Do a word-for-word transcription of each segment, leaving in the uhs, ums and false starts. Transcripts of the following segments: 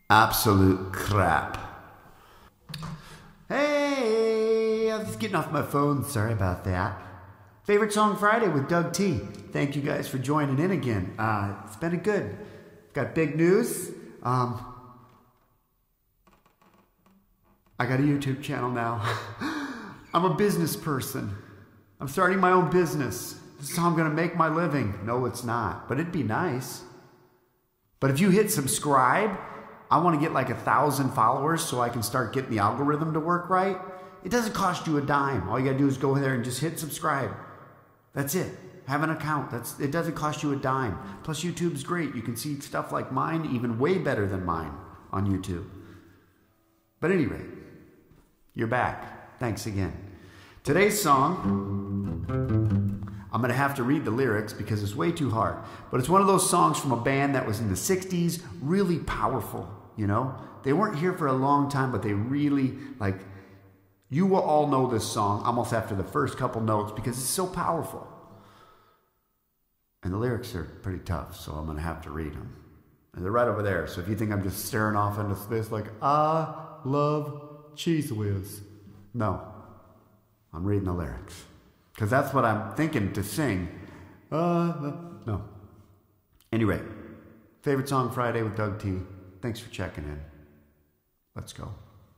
Absolute crap. Hey, I was getting off my phone. Sorry about that. Favorite Song Friday with Doug T. Thank you guys for joining in again. Uh, it's been a good. Got big news. Um, I got a YouTube channel now. I'm a business person. I'm starting my own business. This is how I'm going to make my living. No, it's not. But it'd be nice. But if you hit subscribe, I want to get like a thousand followers so I can start getting the algorithm to work right. It doesn't cost you a dime. All you got to do is go in there and just hit subscribe. That's it. Have an account. That's it. Doesn't cost you a dime. Plus YouTube's great. You can see stuff like mine, even way better than mine on YouTube. But anyway, you're back. Thanks again. Today's song, I'm going to have to read the lyrics because it's way too hard. But it's one of those songs from a band that was in the sixties, really powerful, you know? They weren't here for a long time, but they really, like, you will all know this song almost after the first couple notes because it's so powerful. And the lyrics are pretty tough, so I'm going to have to read them. And they're right over there, so if you think I'm just staring off into space like, I love Cheese Whiz. No, I'm reading the lyrics. Because that's what I'm thinking to sing. Uh, no. Anyway, Favorite Song Friday with Doug T. Thanks for checking in. Let's go.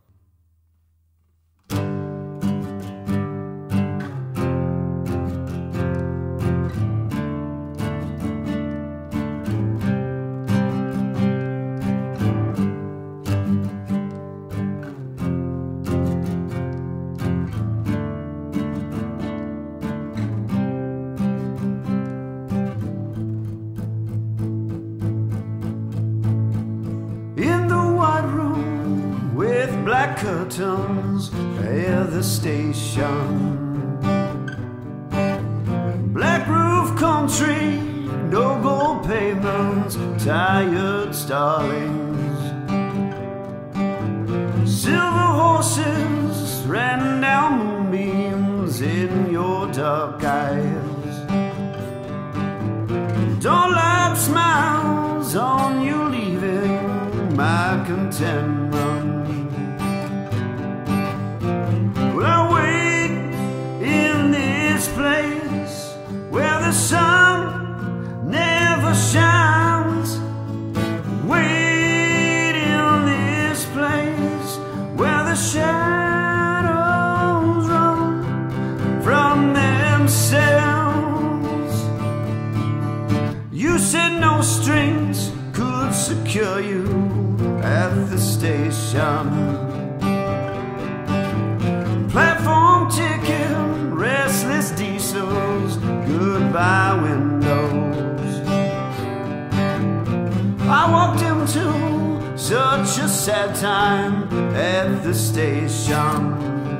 Black curtains at the station, black roof country, no gold pavements, tired starlings, silver horses ran down moonbeams in your dark eyes, dawnlight smiles on you leaving my contentment. I wait in this place where the sun never shines. Wait in this place where the shadows run from themselves. You said no strings could secure you at the station. Platform ticket, restless diesels, goodbye windows. I walked into such a sad time at the station.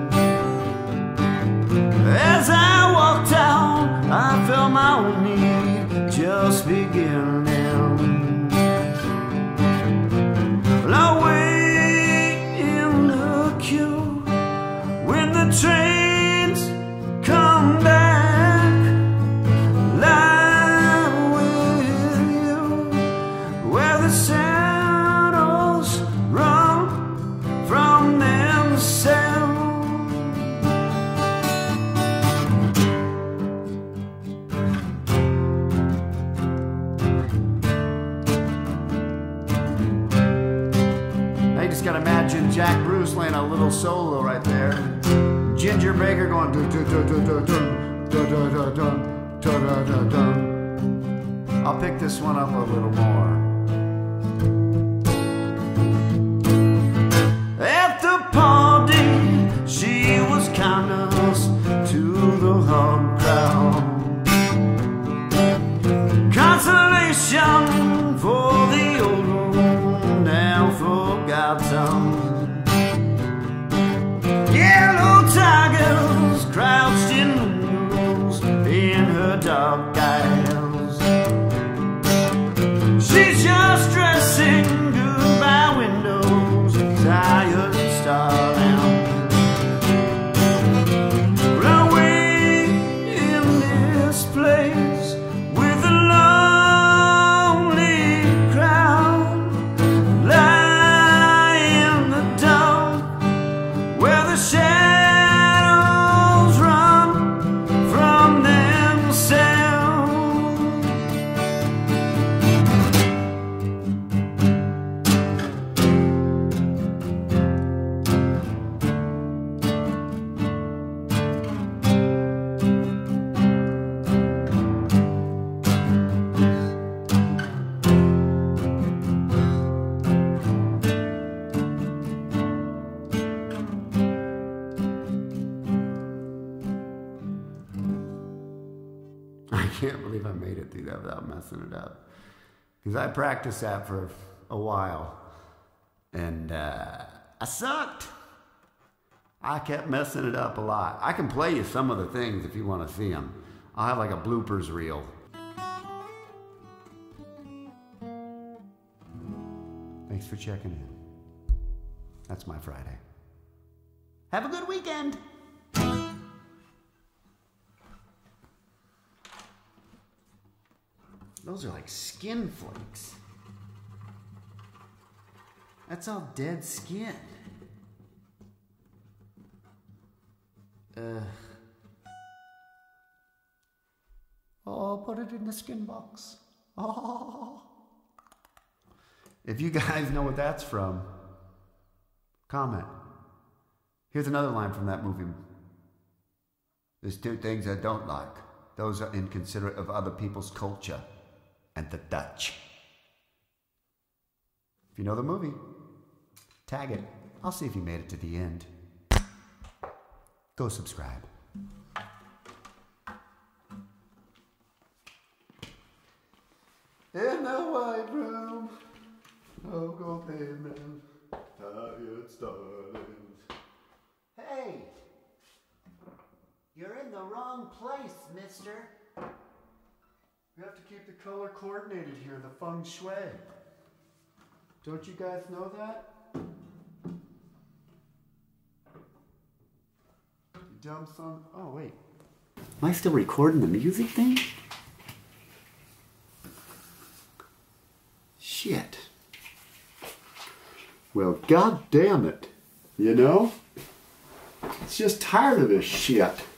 As I walked out, I felt my own need just beginning. Well, I wait in the queue when the trains come back, lie with you where the shadows run from themselves. I just gotta imagine Jack Bruce laying a little solo right there. Ginger Baker going dun dun dun dun dun dun dun dun dun dun dun dun. I'll pick this one up a little more. At the party, she was kindness to the hard crowd, consolation for the old one now forgotten. Yellow tigers crouched in windows in her dark eyes. She's can't believe I made it through that without messing it up. Because I practiced that for a while. And uh, I sucked. I kept messing it up a lot. I can play you some of the things if you want to see them. I'll have like a bloopers reel. Thanks for checking in. That's my Friday. Have a good weekend. Those are like skin flakes. That's all dead skin. Uh. Oh, put it in the skin box. Oh. If you guys know what that's from, comment. Here's another line from that movie. There's two things I don't like. Those are inconsiderate of other people's culture and the Dutch. If you know the movie, tag it. I'll see if you made it to the end. Go subscribe. In the white room, oh, go payment, tired starlings. Hey, you're in the wrong place, mister. We have to keep the color coordinated here, the feng shui. Don't you guys know that? You dumb son. Oh, wait. Am I still recording the music thing? Shit. Well, god damn it. You know? It's just tired of this shit.